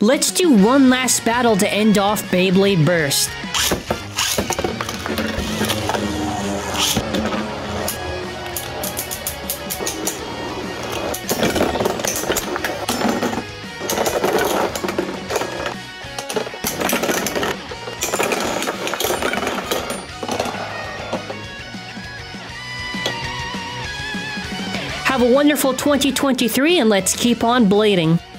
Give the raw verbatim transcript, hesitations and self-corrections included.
Let's do one last battle to end off Beyblade Burst. Have a wonderful twenty twenty-three, and let's keep on blading.